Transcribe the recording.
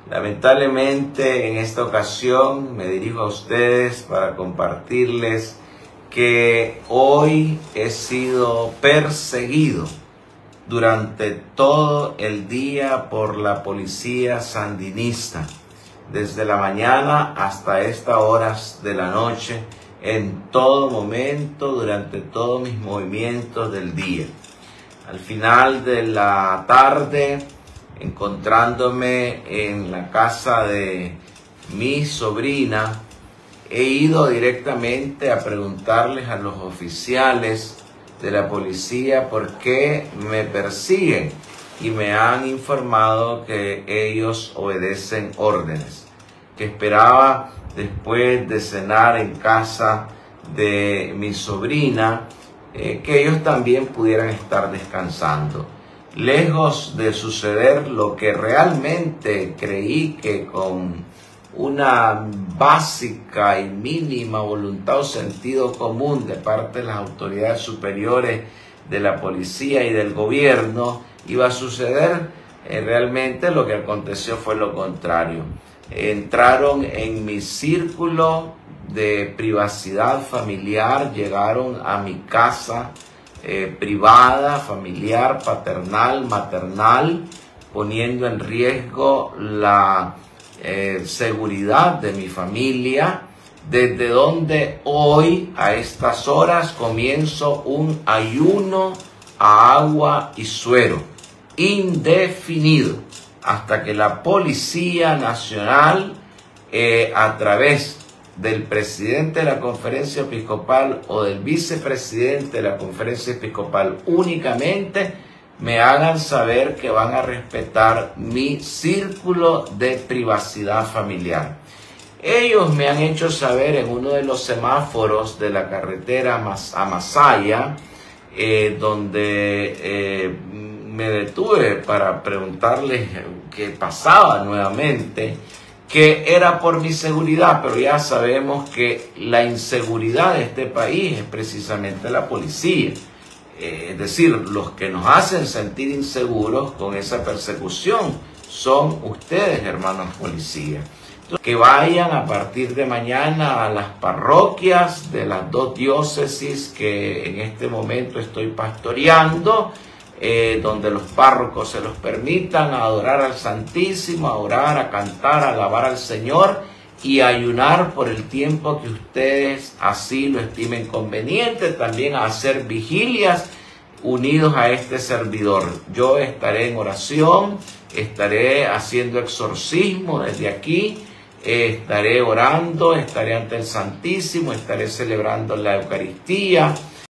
Lamentablemente en esta ocasión me dirijo a ustedes para compartirles que hoy he sido perseguido durante todo el día por la policía sandinista, desde la mañana hasta estas horas de la noche, en todo momento, durante todos mis movimientos del día. Al final de la tarde, encontrándome en la casa de mi sobrina, he ido directamente a preguntarles a los oficiales de la policía por qué me persiguen y me han informado que ellos obedecen órdenes, que esperaba después de cenar en casa de mi sobrina que ellos también pudieran estar descansando. Lejos de suceder lo que realmente creí que con una básica y mínima voluntad o sentido común de parte de las autoridades superiores de la policía y del gobierno iba a suceder, realmente lo que aconteció fue lo contrario. Entraron en mi círculo de privacidad familiar, llegaron a mi casa privada, familiar, paternal, maternal, poniendo en riesgo la seguridad de mi familia, desde donde hoy a estas horas comienzo un ayuno a agua y suero indefinido hasta que la Policía Nacional a través del presidente de la Conferencia Episcopal o del vicepresidente de la Conferencia Episcopal únicamente me hagan saber que van a respetar mi círculo de privacidad familiar. Ellos me han hecho saber en uno de los semáforos de la carretera a Masaya, donde me detuve para preguntarles qué pasaba nuevamente, que era por mi seguridad, pero ya sabemos que la inseguridad de este país es precisamente la policía. Es decir, los que nos hacen sentir inseguros con esa persecución son ustedes, hermanos policías. Que vayan a partir de mañana a las parroquias de las dos diócesis que en este momento estoy pastoreando, donde los párrocos se los permitan, a adorar al Santísimo, a orar, a cantar, a alabar al Señor y a ayunar por el tiempo que ustedes así lo estimen conveniente, también a hacer vigilias unidos a este servidor. Yo estaré en oración, estaré haciendo exorcismo desde aquí, estaré orando, estaré ante el Santísimo, estaré celebrando la Eucaristía.